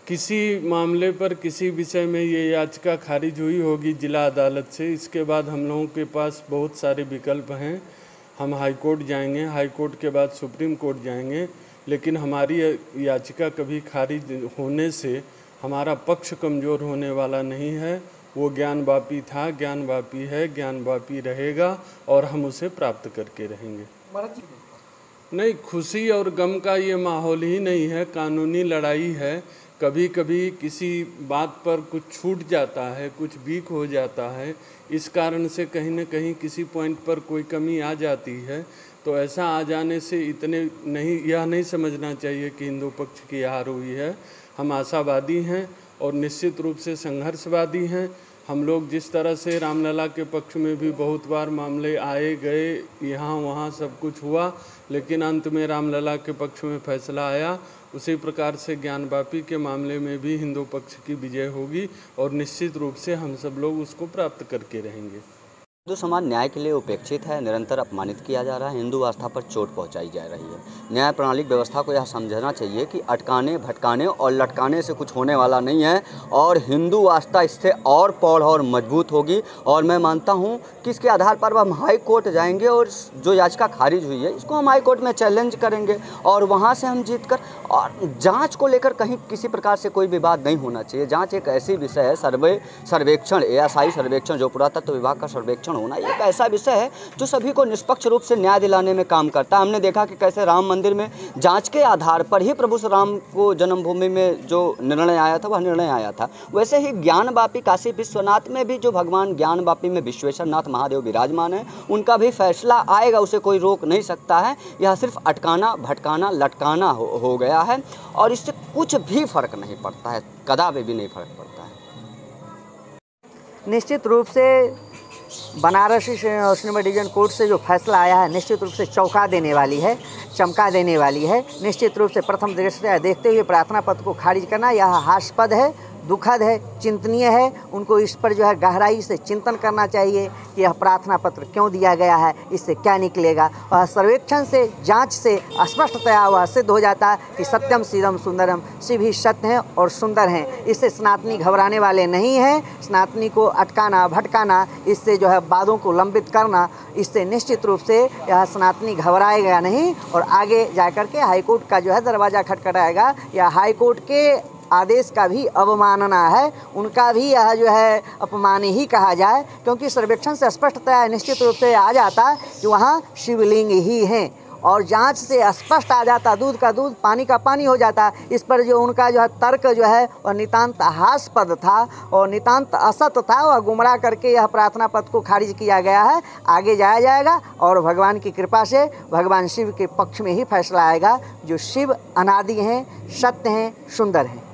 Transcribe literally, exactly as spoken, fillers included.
किसी मामले पर किसी विषय में ये याचिका खारिज हुई होगी जिला अदालत से, इसके बाद हम लोगों के पास बहुत सारे विकल्प हैं। हम हाई कोर्ट जाएंगे, हाई कोर्ट के बाद सुप्रीम कोर्ट जाएंगे, लेकिन हमारी याचिका कभी खारिज होने से हमारा पक्ष कमज़ोर होने वाला नहीं है। वो ज्ञानवापी था, ज्ञानवापी है, ज्ञानवापी रहेगा और हम उसे प्राप्त करके रहेंगे। नहीं, खुशी और गम का ये माहौल ही नहीं है, कानूनी लड़ाई है। कभी कभी किसी बात पर कुछ छूट जाता है, कुछ वीक हो जाता है, इस कारण से कहीं न कहीं किसी पॉइंट पर कोई कमी आ जाती है। तो ऐसा आ जाने से इतने नहीं, यह नहीं समझना चाहिए कि हिंदू पक्ष की हार हुई है। हम आशावादी हैं और निश्चित रूप से संघर्षवादी हैं। हम लोग जिस तरह से रामलला के पक्ष में भी बहुत बार मामले आए गए, यहाँ वहाँ सब कुछ हुआ, लेकिन अंत में रामलला के पक्ष में फैसला आया, उसी प्रकार से ज्ञानवापी के मामले में भी हिंदू पक्ष की विजय होगी और निश्चित रूप से हम सब लोग उसको प्राप्त करके रहेंगे। हिंदू समाज न्याय के लिए उपेक्षित है, निरंतर अपमानित किया जा रहा है, हिंदू आस्था पर चोट पहुंचाई जा रही है। न्याय प्रणाली व्यवस्था को यह समझना चाहिए कि अटकाने, भटकाने और लटकाने से कुछ होने वाला नहीं है और हिंदू आस्था इससे और प्रौढ़ और मजबूत होगी। और मैं मानता हूं कि इसके आधार पर हम हाई कोर्ट जाएंगे और जो याचिका खारिज हुई है इसको हम हाई कोर्ट में चैलेंज करेंगे और वहाँ से हम जीत कर, और जाँच को लेकर कहीं किसी प्रकार से कोई विवाद नहीं होना चाहिए। जाँच एक ऐसी विषय है, सर्वे सर्वेक्षण ए एस आई सर्वेक्षण जो पुरातत्व विभाग का सर्वेक्षण होना, ये एक ऐसा विषय है जो सभी को निष्पक्ष रूप से न्याय दिलाने में काम करता है। हमने देखा कि कैसे राम मंदिर में जांच के आधार पर ही प्रभु श्री राम को जन्मभूमि में जो निर्णय आया था वह निर्णय आया था। वैसे ही ज्ञानवापी काशी विश्वनाथ में भी जो भगवान ज्ञानवापी में विश्वेश्वर नाथ महादेव विराजमान है, उनका भी फैसला आएगा, उसे कोई रोक नहीं सकता है। यह सिर्फ अटकाना, भटकाना, लटकाना हो, हो गया है और इससे कुछ भी फर्क नहीं पड़ता है, कदापि भी नहीं फर्क पड़ता है। निश्चित रूप से बनारसी यूनिवर्सिटी डिवीजन कोर्ट से जो फैसला आया है निश्चित रूप से चौंका देने वाली है, चमका देने वाली है। निश्चित रूप से प्रथम दृष्टया देखते हुए प्रार्थना पत्र को खारिज करना यह हास्यास्पद है, दुखद है, चिंतनीय है। उनको इस पर जो है गहराई से चिंतन करना चाहिए कि यह प्रार्थना पत्र क्यों दिया गया है, इससे क्या निकलेगा। और सर्वेक्षण से, जांच से स्पष्टतया वह सिद्ध हो जाता है कि सत्यम शिवम सुंदरम, शिव ही सत्य हैं और सुंदर हैं। इससे सनातनी घबराने वाले नहीं हैं। सनातनी को अटकाना, भटकाना, इससे जो है वादों को लंबित करना, इससे निश्चित रूप से यह सनातनी घबराएगा नहीं और आगे जा कर के हाईकोर्ट का जो है दरवाज़ा खटखटाएगा। या हाईकोर्ट के आदेश का भी अवमानना है, उनका भी यह जो है अपमान ही कहा जाए, क्योंकि सर्वेक्षण से स्पष्टतया निश्चित रूप से आ जाता है कि वहाँ शिवलिंग ही हैं और जांच से स्पष्ट आ जाता, दूध का दूध पानी का पानी हो जाता। इस पर जो उनका जो है तर्क जो है वह नितांत हास्यास्पद था और नितांत असत था, वह गुमराह करके यह प्रार्थना पत्र को खारिज किया गया है। आगे जाया जाएगा और भगवान की कृपा से भगवान शिव के पक्ष में ही फैसला आएगा, जो शिव अनादि हैं, सत्य हैं, सुंदर हैं।